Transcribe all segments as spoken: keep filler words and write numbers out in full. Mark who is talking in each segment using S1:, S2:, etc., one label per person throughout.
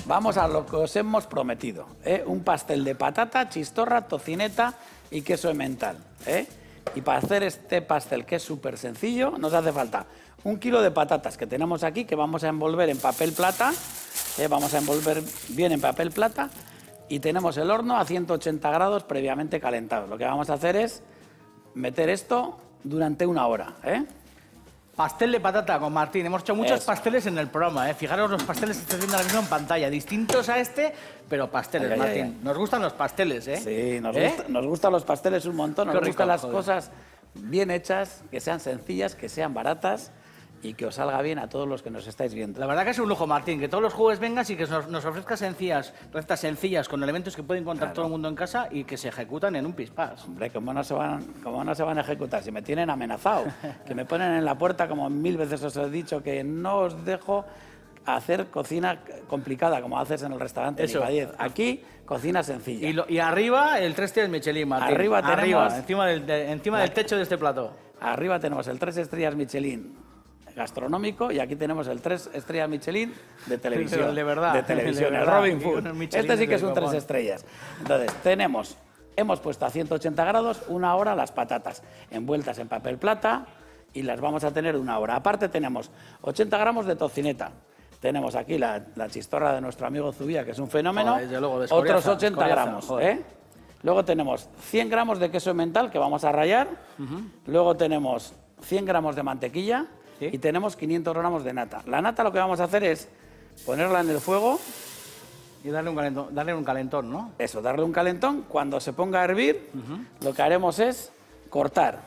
S1: Vamos a lo que os hemos prometido, ¿eh? Un pastel de patata, chistorra, tocineta y queso emmental, ¿eh? Y para hacer este pastel, que es súper sencillo, nos hace falta un kilo de patatas que tenemos aquí, que vamos a envolver en papel plata, ¿eh? Vamos a envolver bien en papel plata, y tenemos el horno a ciento ochenta grados previamente calentado. Lo que vamos a hacer es meter esto durante una hora, ¿eh?
S2: Pastel de patata con Martín. Hemos hecho muchos
S1: Eso.
S2: pasteles en el programa, ¿eh? Fijaros los pasteles que estáis viendo ahora mismo en pantalla. Distintos a este, pero pasteles,
S1: Ay, ay,
S2: Martín.
S1: ay, ay.
S2: Nos gustan los pasteles, ¿eh?
S1: Sí, nos,
S2: ¿Eh?
S1: gusta, nos gustan los pasteles un montón, nos
S2: Qué rico,
S1: gustan las
S2: joder.
S1: cosas bien hechas, que sean sencillas, que sean baratas y que os salga bien a todos los que nos estáis viendo.
S2: La verdad que es un lujo, Martín, que todos los jueves vengas y que nos, nos ofrezcas sencillas, recetas sencillas, con elementos que puede encontrar
S1: Claro.
S2: todo el mundo en casa y que se ejecutan en un pispás.
S1: Hombre, ¿cómo no, se van, ¿cómo no se van a ejecutar? Si me tienen amenazado, que me ponen en la puerta, como mil veces os he dicho, que no os dejo hacer cocina complicada, como haces en el restaurante
S2: Eso.
S1: Niva diez. Aquí, cocina sencilla.
S2: Y, lo- y arriba, el tres estrellas Michelin, Martín.
S1: Arriba tenemos-
S2: encima, del, de- encima del techo de este plato.
S1: Arriba tenemos el tres estrellas Michelin gastronómico y aquí tenemos el tres estrellas Michelin de televisión.
S2: De verdad,
S1: De televisión,
S2: de
S1: el
S2: verdad.
S1: Robin Food.
S2: Unos Michelines
S1: Este sí que
S2: de
S1: es un tres
S2: copón.
S1: estrellas. Entonces, tenemos, hemos puesto a ciento ochenta grados una hora las patatas envueltas en papel plata y las vamos a tener una hora. Aparte tenemos ochenta gramos de tocineta. Tenemos aquí la, la chistorra de nuestro amigo Zubía, que es un fenómeno.
S2: Joder, desde luego, de
S1: Otros
S2: Escoriaza,
S1: ochenta
S2: Escoriaza,
S1: gramos.
S2: joder.
S1: ¿eh? Luego tenemos cien gramos de queso emmental que vamos a rallar. Luego tenemos cien gramos de mantequilla.
S2: Sí.
S1: Y tenemos quinientos gramos de nata. La nata lo que vamos a hacer es ponerla en el fuego,
S2: Y darle un calentón, darle un calentón, ¿no?
S1: eso, darle un calentón. Cuando se ponga a hervir, lo que haremos es cortar.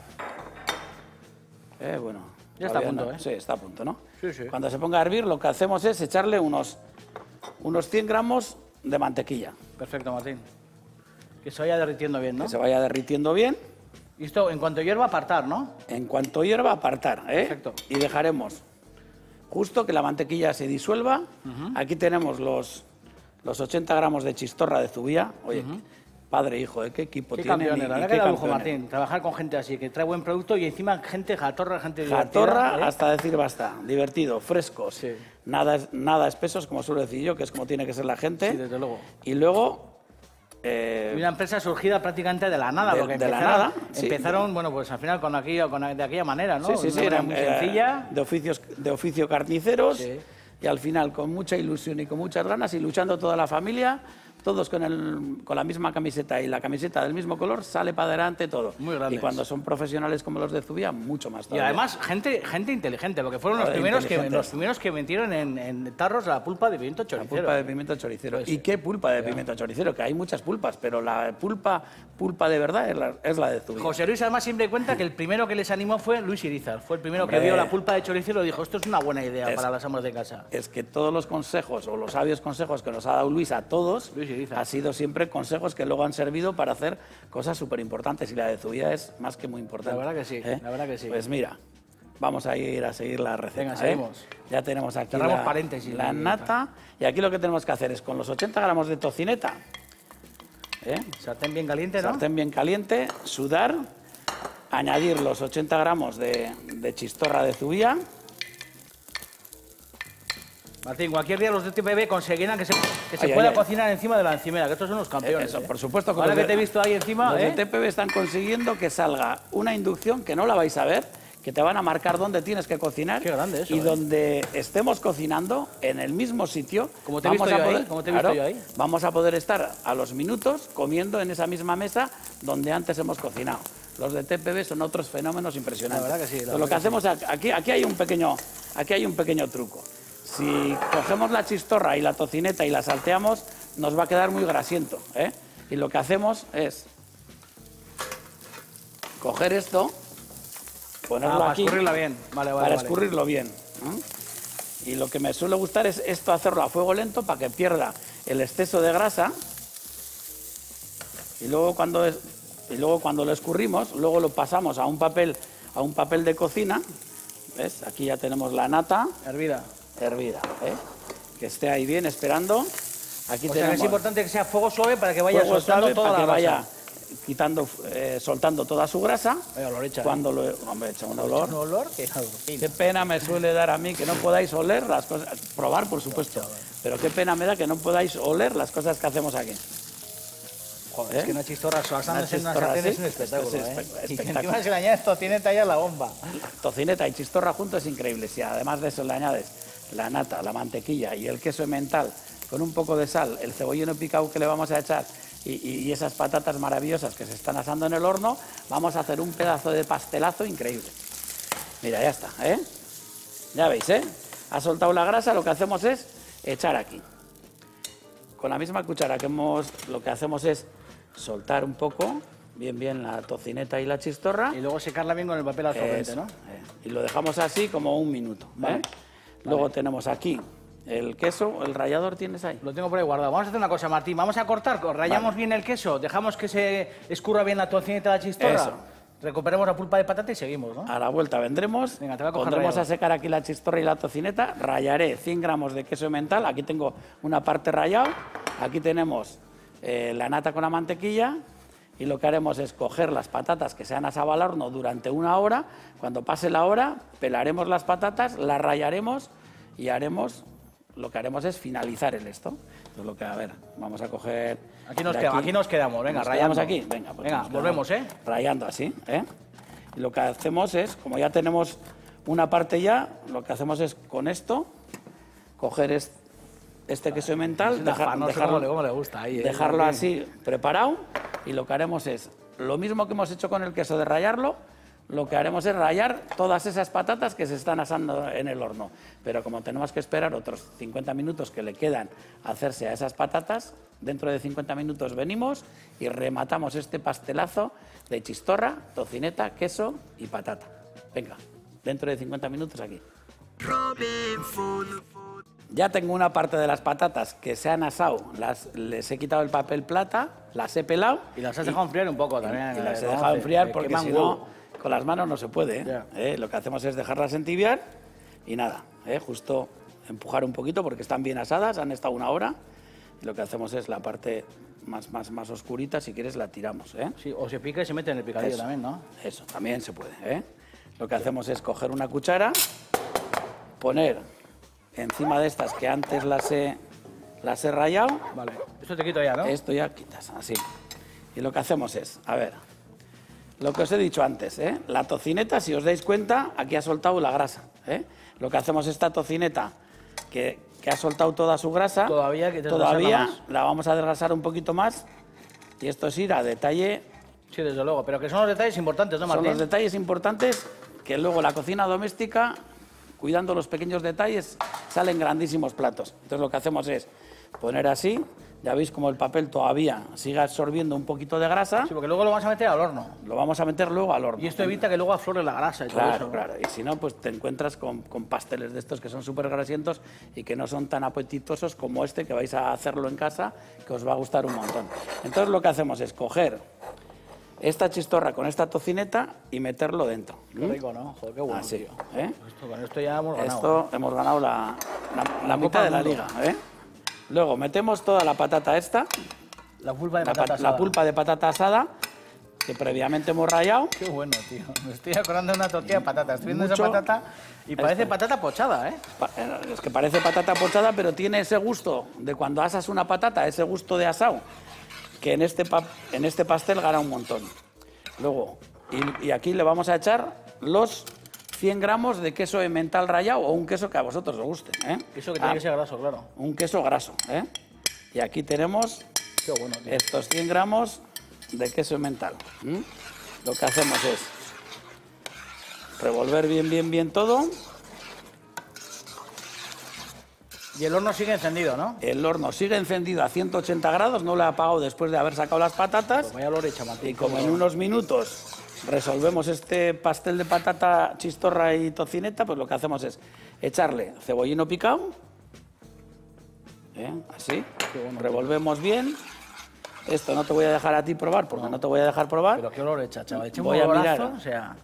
S1: Eh, bueno,
S2: Ya está a
S1: todavía
S2: punto,
S1: no.
S2: ¿eh?
S1: Sí, está a punto, ¿no?
S2: Sí, sí.
S1: Cuando se ponga a hervir, lo que hacemos es echarle unos, unos cien gramos de mantequilla.
S2: Perfecto, Martín. Que se vaya derritiendo bien, ¿no?
S1: Que se vaya derritiendo bien.
S2: Y esto, en cuanto hierva, apartar, ¿no?
S1: En cuanto hierva, apartar, ¿eh?
S2: Perfecto.
S1: Y dejaremos justo que la mantequilla se disuelva. Aquí tenemos los, los ochenta gramos de chistorra de Zubía. Oye, padre e hijo, ¿eh? ¿Qué equipo
S2: Qué
S1: tienen?
S2: campeones,
S1: y-
S2: la
S1: y
S2: verdad
S1: qué
S2: que da lujo,
S1: campeones.
S2: Martín. Trabajar con gente así, que trae buen producto y encima gente jatorra, gente
S1: Jatorra
S2: divertida, ¿eh?
S1: hasta decir basta. Divertido, frescos.
S2: Sí.
S1: Nada, nada espesos, como suelo decir yo, que es como tiene que ser la gente.
S2: Sí, desde luego.
S1: Y luego... eh,
S2: Y una empresa surgida prácticamente de la nada,
S1: De-
S2: porque
S1: de la
S2: empezaron,
S1: nada, sí.
S2: empezaron, bueno, pues al final con aquello, con, de aquella manera, ¿no?
S1: Sí, sí,
S2: De
S1: sí,
S2: una manera
S1: eran
S2: muy
S1: eh,
S2: sencilla.
S1: de, oficios, de oficio carniceros
S2: Sí.
S1: y al final con mucha ilusión y con muchas ganas y luchando toda la familia, todos con, el, con la misma camiseta y la camiseta del mismo color, sale para adelante todo.
S2: Muy grandes.
S1: Y cuando son profesionales como los de Zubía, mucho más
S2: Y
S1: todavía.
S2: además, gente, gente inteligente, porque fueron los
S1: Joder,
S2: primeros, que,
S1: inteligentes.
S2: los primeros que metieron en, en tarros la pulpa de pimiento
S1: La
S2: choricero.
S1: pulpa de pimiento choricero.
S2: Pues
S1: ¿Y qué pulpa de pimiento choricero? Que hay muchas pulpas, pero la pulpa, pulpa de verdad es la, es la de Zubía.
S2: José Luis además siempre cuenta que el primero que les animó fue Luis Irizar. Fue el primero
S1: Hombre.
S2: que vio la pulpa de choricero y dijo, esto es una buena idea
S1: Es-
S2: para las amas de casa.
S1: Es que todos los consejos o los sabios consejos que nos ha dado Luis a todos
S2: Luis Irizar.
S1: ha sido siempre consejos que luego han servido para hacer cosas súper importantes y la de Zubía es más que muy importante.
S2: La verdad que sí,
S1: ¿eh?
S2: la verdad que sí.
S1: Pues mira, vamos a ir a seguir la receta.
S2: Venga,
S1: ¿eh?
S2: seguimos.
S1: Ya tenemos aquí
S2: Cerramos
S1: la,
S2: paréntesis.
S1: la nata y aquí lo que tenemos que hacer es con los ochenta gramos de tocineta, ¿eh?
S2: Sartén bien caliente, ¿no?
S1: sartén bien caliente, sudar, añadir los ochenta gramos de, de chistorra de Zubía.
S2: Martín, cualquier día los de T P B conseguirán que se, que se
S1: Ay,
S2: pueda
S1: ay, ay.
S2: cocinar encima de la encimera, que estos son los campeones.
S1: Eso,
S2: ¿eh?
S1: por supuesto que
S2: Ahora
S1: los
S2: que
S1: de-
S2: te he visto ahí encima,
S1: Los
S2: ¿eh?
S1: de T P B están consiguiendo que salga una inducción que no la vais a ver, que te van a marcar dónde tienes que cocinar.
S2: Qué grande eso,
S1: Y
S2: ¿eh?
S1: donde estemos cocinando, en el mismo sitio.
S2: Como te he visto
S1: a
S2: yo ahí,
S1: poder-
S2: como te he visto
S1: claro,
S2: yo ahí.
S1: Vamos a poder estar a los minutos comiendo en esa misma mesa donde antes hemos cocinado. Los de T P B son otros fenómenos impresionantes.
S2: La verdad que sí, la
S1: Entonces, lo que
S2: verdad
S1: hacemos aquí, aquí hay un pequeño, aquí hay un pequeño truco. Si cogemos la chistorra y la tocineta y la salteamos, nos va a quedar muy grasiento, ¿eh? Y lo que hacemos es coger esto, ponerlo
S2: Ah, para
S1: aquí,
S2: escurrirla bien. Vale, vale,
S1: para
S2: vale.
S1: escurrirlo bien. ¿eh? Y lo que me suele gustar es esto hacerlo a fuego lento para que pierda el exceso de grasa. Y luego cuando es, y luego cuando lo escurrimos, luego lo pasamos a un papel, a un papel de cocina. ¿Ves? Aquí ya tenemos la nata
S2: Hervida.
S1: hervida, ¿eh? Que esté ahí bien esperando. Aquí
S2: O sea, que
S1: tenemos
S2: es importante que sea fuego suave para que vaya
S1: fuego
S2: soltando
S1: suave
S2: toda
S1: para
S2: la
S1: que vaya
S2: grasa.
S1: quitando, eh, soltando toda su grasa.
S2: Vaya olor echa,
S1: Cuando lo... Hombre, echa un olor.
S2: Un olor que...
S1: Qué pena me suele dar a mí que no podáis oler las cosas... Probar, por supuesto. Pero qué pena me da que no podáis oler las cosas que hacemos aquí.
S2: Joder,
S1: ¿Eh?
S2: es que una chistorra asándose en una
S1: chistorra
S2: sartén
S1: así,
S2: es un espectáculo,
S1: esto es
S2: ¿eh?
S1: espe-
S2: Y que
S1: espectáculo.
S2: encima se le añade tocineta ya a la bomba.
S1: Tocineta y chistorra juntos es increíble. Si además de eso le añades la nata, la mantequilla y el queso emmental con un poco de sal, el cebollino picado que le vamos a echar y, y- y esas patatas maravillosas que se están asando en el horno, vamos a hacer un pedazo de pastelazo increíble. Mira, ya está, ¿eh? Ya veis, ¿eh? Ha soltado la grasa, lo que hacemos es echar aquí. Con la misma cuchara que hemos, lo que hacemos es soltar un poco, bien, bien la tocineta y la chistorra.
S2: Y luego secarla bien con el papel absorbente,
S1: Eso,
S2: ¿no?
S1: eh, y lo dejamos así como un minuto, ¿vale?
S2: Vale.
S1: Luego tenemos aquí el queso, el rallador tienes ahí.
S2: Lo tengo por ahí guardado. Vamos a hacer una cosa, Martín. Vamos a cortar, rayamos
S1: Vale.
S2: bien el queso, dejamos que se escurra bien la tocineta de la chistorra.
S1: Eso.
S2: Recuperemos la pulpa de patata y seguimos, ¿no?
S1: A la vuelta vendremos,
S2: Venga, te voy a coger
S1: pondremos
S2: rallado.
S1: a secar aquí la chistorra y la tocineta, rallaré cien gramos de queso emmental, aquí tengo una parte rallado, aquí tenemos eh, la nata con la mantequilla y lo que haremos es coger las patatas que se han asado al horno durante una hora, cuando pase la hora pelaremos las patatas, las rallaremos y haremos, lo que haremos es finalizar el esto. Entonces lo que, a ver, vamos a coger...
S2: Aquí nos,
S1: de
S2: quedamos, aquí nos quedamos, venga,
S1: ¿Nos
S2: rayando.
S1: quedamos aquí? Venga, pues
S2: Venga,
S1: nos quedamos
S2: volvemos, ¿eh?
S1: Rayando así, ¿eh? Y lo que hacemos es, como ya tenemos una parte ya, lo que hacemos es con esto, coger es- este queso emmental,
S2: Es
S1: dejar-
S2: afanoso,
S1: dejarlo,
S2: cómo le- cómo le gusta ahí, ¿eh?
S1: dejarlo
S2: Martín.
S1: así preparado y lo que haremos es, lo mismo que hemos hecho con el queso de rallarlo, lo que haremos es rallar todas esas patatas que se están asando en el horno. Pero como tenemos que esperar otros cincuenta minutos que le quedan a hacerse a esas patatas, dentro de cincuenta minutos venimos y rematamos este pastelazo de chistorra, tocineta, queso y patata. Venga, dentro de cincuenta minutos aquí. Ya tengo una parte de las patatas que se han asado, las, les he quitado el papel plata, las he pelado.
S2: Y las has dejado enfriar un poco también.
S1: Y las he
S2: eh,
S1: dejado
S2: ¿no?
S1: enfriar
S2: Que
S1: porque
S2: queman
S1: si
S2: huevo.
S1: no, con las manos no se puede. ¿eh?
S2: Ya.
S1: ¿Eh? Lo que hacemos es dejarlas entibiar y nada, ¿eh? Justo empujar un poquito porque están bien asadas, han estado una hora. Y lo que hacemos es la parte más, más, más oscurita, si quieres la tiramos. ¿eh?
S2: Sí, o se pica y se mete en el picadillo
S1: Eso,
S2: también, ¿no?
S1: Eso, también se puede. ¿eh? Lo que hacemos es coger una cuchara, poner encima de estas que antes las he, las he rayado,
S2: Vale. Esto te quito ya, ¿no?
S1: esto ya quitas, así. Y lo que hacemos es, a ver, lo que os he dicho antes, ¿eh? La tocineta, si os dais cuenta, aquí ha soltado la grasa. ¿eh? Lo que hacemos esta tocineta, que, que ha soltado toda su grasa,
S2: Todavía que te
S1: todavía
S2: desgrasarla más.
S1: la vamos a desgrasar un poquito más. Y esto es ir a detalle.
S2: Sí, desde luego. Pero que son los detalles importantes, ¿no,
S1: Son
S2: Martín?
S1: los detalles importantes que luego la cocina doméstica, cuidando los pequeños detalles, salen grandísimos platos. Entonces lo que hacemos es poner así, ya veis como el papel todavía sigue absorbiendo un poquito de grasa,
S2: Sí, porque luego lo vamos a meter al horno.
S1: lo vamos a meter luego al horno.
S2: Y esto evita que luego aflore la grasa y todo
S1: Claro,
S2: eso.
S1: claro. Y si no, pues te encuentras con, con pasteles de estos que son súper grasientos y que no son tan apetitosos como este, que vais a hacerlo en casa, que os va a gustar un montón. Entonces lo que hacemos es coger esta chistorra con esta tocineta y meterlo dentro.
S2: Qué rico, ¿no? Joder, qué bueno,
S1: Así,
S2: tío.
S1: ¿eh?
S2: Esto, con esto ya hemos ganado.
S1: Esto hemos ganado la, la- la
S2: Copa
S1: mitad de
S2: del
S1: la
S2: Mundo.
S1: liga. ¿eh? Luego metemos toda la patata esta,
S2: La pulpa de
S1: la,
S2: patata
S1: pa- la
S2: asada.
S1: pulpa de patata asada, que previamente hemos rallado.
S2: Qué bueno, tío. Me estoy acordando de una tortilla de patata. Estoy viendo
S1: Mucho.
S2: esa patata y parece
S1: Esto.
S2: patata pochada, ¿eh?
S1: Pa- eh, Es que parece patata pochada, pero tiene ese gusto de cuando asas una patata, ese gusto de asado, que en este, pa- en este pastel gana un montón. Luego, y, y aquí le vamos a echar los cien gramos de queso emmental rallado o un queso que a vosotros os guste. ¿eh?
S2: Eso que
S1: Ah,
S2: tiene que ser graso, claro.
S1: Un queso graso. ¿eh? Y aquí tenemos
S2: Qué bueno, tío.
S1: estos cien gramos de queso emmental. ¿m? Lo que hacemos es revolver bien, bien, bien todo.
S2: Y el horno sigue encendido, ¿no?
S1: El horno sigue encendido a ciento ochenta grados, no lo he apagado después de haber sacado las patatas.
S2: Pues vaya olor hecha, Martín.
S1: Y como en unos minutos resolvemos este pastel de patata, chistorra y tocineta, pues lo que hacemos es echarle cebollino picado, ¿eh? así, revolvemos bien. Esto no te voy a dejar a ti probar, porque no, te voy a dejar probar.
S2: Pero qué olor hecha, chaval. Echa un
S1: Voy a
S2: olorazo,
S1: mirar.
S2: o sea...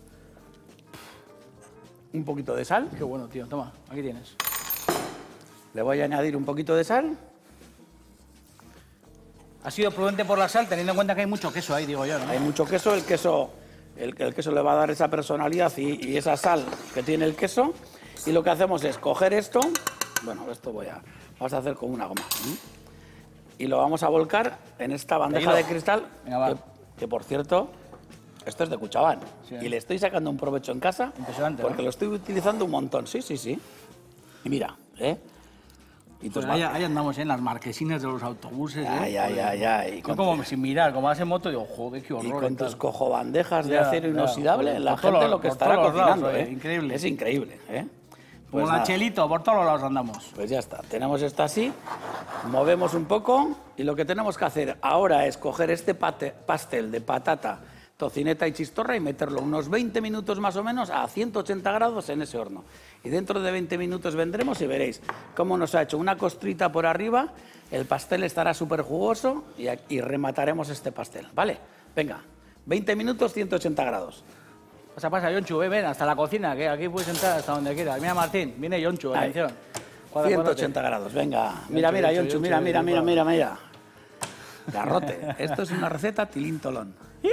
S1: Un poquito de sal,
S2: Qué bueno, tío. Toma, aquí tienes.
S1: le voy a añadir un poquito de sal.
S2: Ha sido prudente por la sal, teniendo en cuenta que hay mucho queso ahí, digo yo, ¿no?
S1: Hay mucho queso, el queso, el, el queso le va a dar esa personalidad y, y esa sal que tiene el queso. Y lo que hacemos es coger esto, bueno, esto voy a, vamos a hacer con una goma. ¿sí? Y lo vamos a volcar en esta bandeja de cristal,
S2: Venga, va.
S1: que, que por cierto, esto es de Cuchabán.
S2: Sí.
S1: Y le estoy sacando un provecho en casa,
S2: Impresionante,
S1: porque
S2: ¿no?
S1: lo estoy utilizando un montón. Sí, sí, sí. Y mira, ¿eh? Y
S2: Pues
S1: tus
S2: ahí,
S1: ma-
S2: ahí andamos, ¿eh? En las marquesinas de los autobuses.
S1: Ay,
S2: ¿eh?
S1: ay, ay, ay. Y
S2: Yo
S1: con,
S2: como sin mirar, como vas en moto, digo, joder, qué
S1: y
S2: horror.
S1: con
S2: y tal.
S1: tus cojobandejas de
S2: Ya,
S1: acero
S2: ya,
S1: inoxidable,
S2: joder,
S1: la
S2: por
S1: gente
S2: todos-
S1: lo que
S2: por
S1: estará
S2: todos lados,
S1: cocinando,
S2: oye,
S1: ¿eh?
S2: increíble.
S1: Es increíble, ¿eh?
S2: Como
S1: Pues
S2: la
S1: nada.
S2: Chelito, por todos lados andamos.
S1: Pues ya está, tenemos esto así, movemos un poco y lo que tenemos que hacer ahora es coger este pate- pastel de patata, tocineta y chistorra y meterlo unos veinte minutos más o menos a ciento ochenta grados en ese horno. Y dentro de veinte minutos vendremos y veréis cómo nos ha hecho una costrita por arriba, el pastel estará súper jugoso y, a- y remataremos este pastel, ¿vale? Venga, veinte minutos, ciento ochenta grados.
S2: Pasa, pasa, Yonchu, ven, ven, hasta la cocina, que aquí puedes entrar hasta donde quieras. Mira, Martín, viene Yonchu,
S1: Ahí.
S2: atención. Cuadra,
S1: ciento ochenta grados, venga. Mira, mira,
S2: Yonchu,
S1: Yonchu, mira,
S2: Yonchu,
S1: mira, mira,
S2: Yonchu.
S1: mira, mira. Garrote. Esto es una receta tilín-tolón.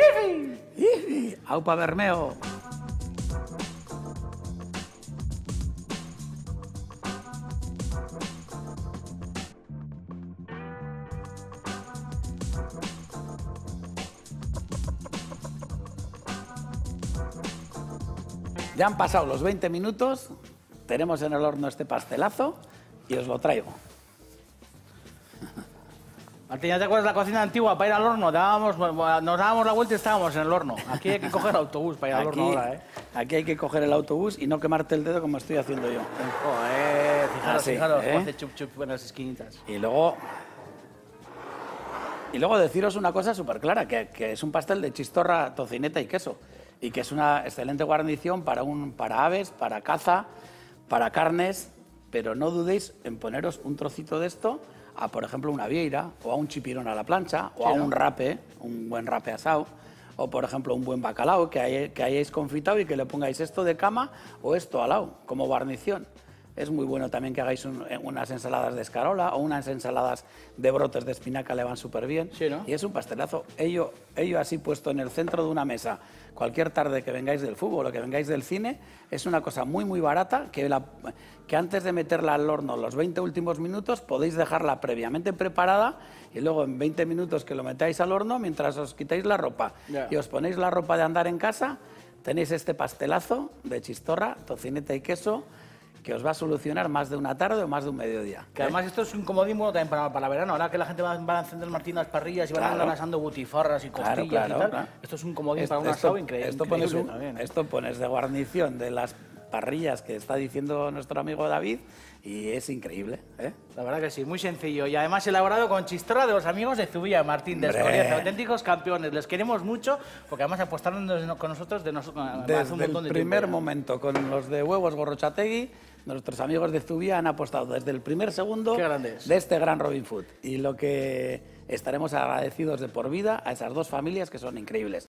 S1: ¡Aupa Bermeo! Ya han pasado los veinte minutos, tenemos en el horno este pastelazo y os lo traigo.
S2: Martín, ¿ya te acuerdas de la cocina antigua para ir al horno? Dábamos, nos dábamos la vuelta y estábamos en el horno. Aquí hay que coger el autobús para ir al horno ahora, ¿eh?
S1: aquí hay que coger el autobús y no quemarte el dedo como estoy haciendo yo.
S2: Joder, fijaros,
S1: Así,
S2: fijaros,
S1: ¿eh?
S2: cómo hace chup chup en las esquinitas.
S1: Y luego, y luego deciros una cosa súper clara, que, que es un pastel de chistorra, tocineta y queso. Y que es una excelente guarnición para, un, para aves, para caza, para carnes. Pero no dudéis en poneros un trocito de esto a, por ejemplo, una vieira, o a un chipirón a la plancha, o
S2: Sí,
S1: a
S2: ¿no?
S1: un rape, un buen rape asado, o, por ejemplo, un buen bacalao que, hay- que hayáis confitado y que le pongáis esto de cama o esto al lado, como guarnición. Es muy bueno también que hagáis un- unas ensaladas de escarola o unas ensaladas de brotes de espinaca, le van súper bien.
S2: Sí, ¿no?
S1: Y es un pastelazo. Ello, ello así puesto en el centro de una mesa, cualquier tarde que vengáis del fútbol o que vengáis del cine, es una cosa muy, muy barata que, la- que antes de meterla al horno los veinte últimos minutos podéis dejarla previamente preparada y luego en veinte minutos que lo metáis al horno, mientras os quitáis la ropa
S2: Ya.
S1: y os ponéis la ropa de andar en casa, tenéis este pastelazo de chistorra, tocineta y queso que os va a solucionar más de una tarde o más de un mediodía.
S2: Que además esto es un comodín bueno también para, para verano. Ahora que la gente va, va a encender Martín las parrillas y van a
S1: Claro.
S2: andar asando butifarras y
S1: Claro,
S2: costillas
S1: claro,
S2: y tal.
S1: claro.
S2: Esto es un comodín
S1: Esto-
S2: para un
S1: esto-
S2: asado increíble.
S1: Esto pones, un-
S2: también, ¿eh?
S1: esto pones de guarnición de las parrillas que está diciendo nuestro amigo David y es increíble. ¿eh?
S2: La verdad que sí, muy sencillo. Y además elaborado con chistorra de los amigos de Zubia, Martín, de
S1: Hombre.
S2: Escoriaza, auténticos campeones. Les queremos mucho porque además apostaron de- con nosotros de nosotros hace un
S1: Desde
S2: montón
S1: el
S2: de
S1: primer
S2: tiempo ya.
S1: momento con los de Huevos Gorrochategui, nuestros amigos de Zubia han apostado desde el primer segundo
S2: Qué grandes.
S1: de este gran Robin Food. Y lo que estaremos agradecidos de por vida a esas dos familias que son increíbles.